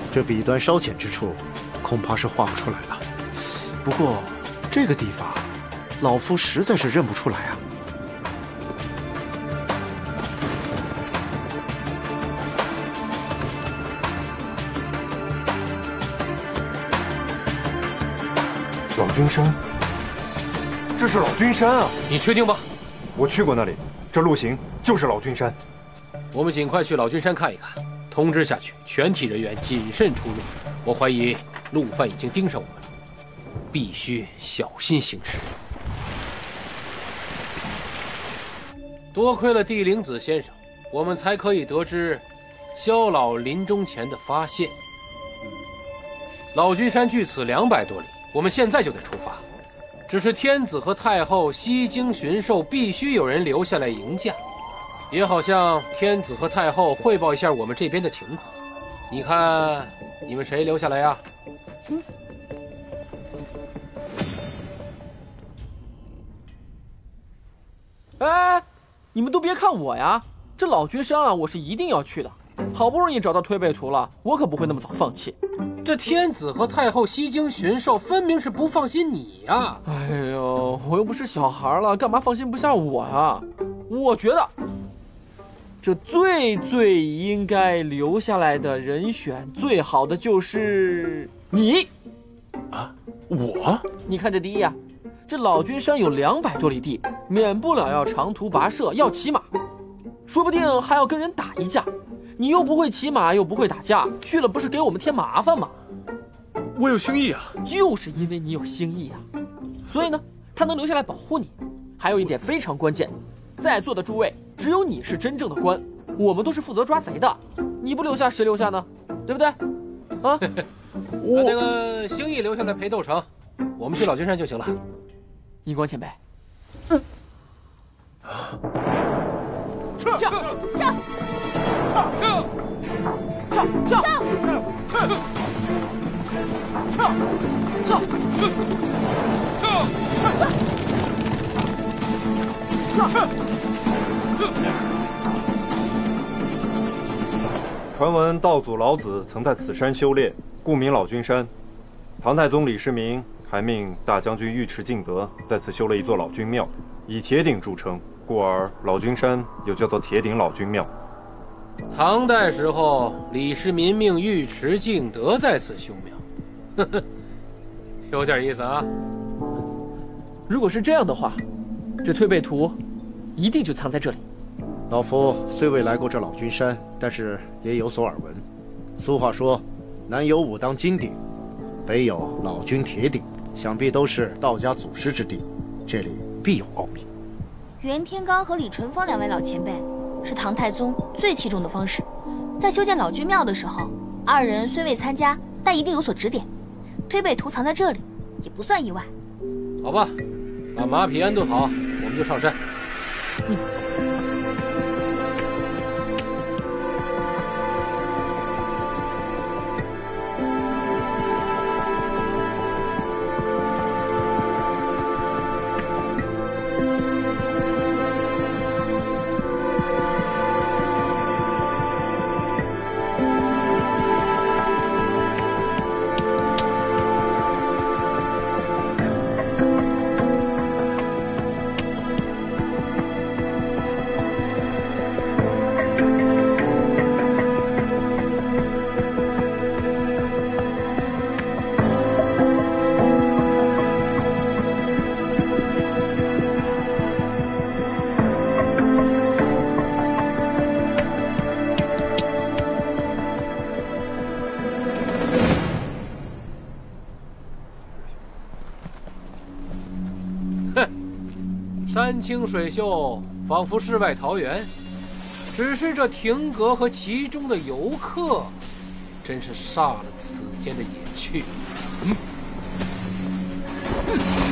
这彼端稍浅之处，恐怕是画不出来了。不过这个地方，老夫实在是认不出来啊。 老君山，这是老君山啊！ 你确定吗？ 我去过那里，这路行就是老君山。 我们尽快去老君山看一看。通知下去，全体人员谨慎出入。我怀疑路犯已经盯上我们了，必须小心行事。多亏了地灵子先生，我们才可以得知萧老临终前的发现。老君山距此200多里，我们现在就得出发。只是天子和太后西京巡狩，必须有人留下来迎驾。也好向天子和太后汇报一下我们这边的情况。你看，你们谁留下来呀？ 哎，你们都别看我呀，这老君山啊，我是一定要去的。好不容易找到推背图了，我可不会那么早放弃。 这天子和太后西京巡狩，分明是不放心你呀！ 哎呦，我又不是小孩了，干嘛放心不下我呀？我觉得。这最应该留下来的人选，最好的就是你， 啊，我？ 你看这第一啊，这老君山有200多里地，免不了要长途跋涉，要骑马，说不定还要跟人打一架。你又不会骑马，又不会打架，去了不是给我们添麻烦吗？ 我有心意啊， 就是因为你有心意啊，所以呢，他能留下来保护你。还有一点非常关键。在座的诸位，只有你是真正的官，我们都是负责抓贼的。你不留下，谁留下呢？对不对？啊， 把这个星翼留下来陪窦成，我们去老君山就行了。 银光前辈， 撤！撤！撤！撤！ 传闻道祖老子曾在此山修炼，故名老君山。唐太宗李世民还命大将军尉迟敬德在此修了一座老君庙，以铁鼎著称，故而老君山又叫做铁鼎老君庙。 唐代时候，李世民命尉迟敬德在此修庙，呵呵，有点意思啊。 如果是这样的话，这推背图一定就藏在这里。 老夫虽未来过这老君山，但是也有所耳闻。俗话说，南有武当金鼎，北有老君铁鼎，想必都是道家祖师之地，这里必有奥秘。 袁天罡和李淳风2位老前辈是唐太宗最器重的方士，在修建老君庙的时候，2人虽未参加，但一定有所指点。推背图藏在这里，也不算意外。 好吧，把马匹安顿好，我们就上山。山清水秀，仿佛世外桃源。只是这亭阁和其中的游客，真是煞了此间的野趣。